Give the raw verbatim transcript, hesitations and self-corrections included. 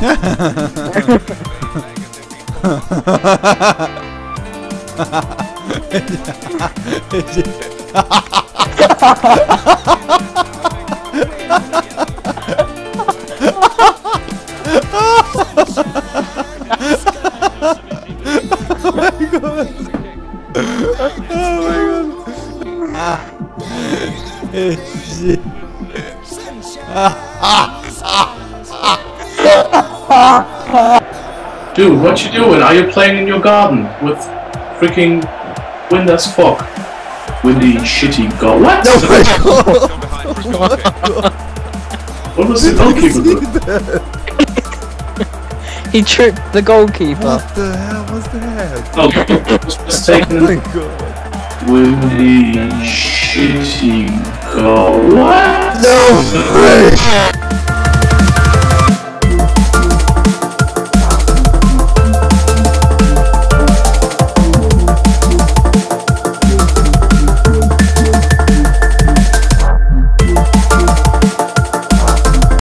Dude, what you doing? Are you playing in your garden with freaking wind as fuck? Windy, shitty god. What? Oh my god! Oh my god! What was the goalkeeper doing? He tripped the goalkeeper. What the hell was that? Oh, it was mistaken. Oh my god. Windy, shitty god. What? No!